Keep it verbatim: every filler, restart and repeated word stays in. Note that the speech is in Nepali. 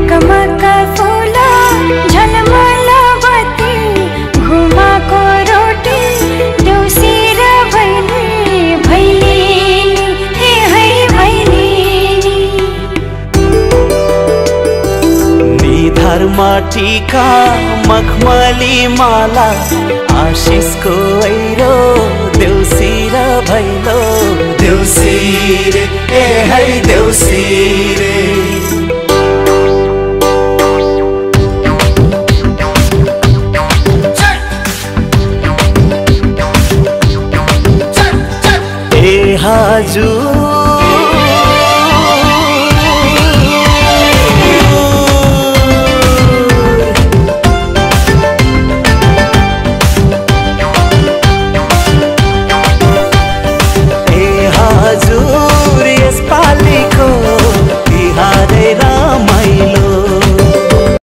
मकमक फूला झलमल बत्ती घुमाको रोटी देउसी र भैली भैलेनी हे है भैलेनी। निधारमा टीका मखमली माला आशिषको ऐरो देउसी र भैलो देउसी रे ए है देउसी रे। ए हजुर यसपालिको तिहारै रमाइलो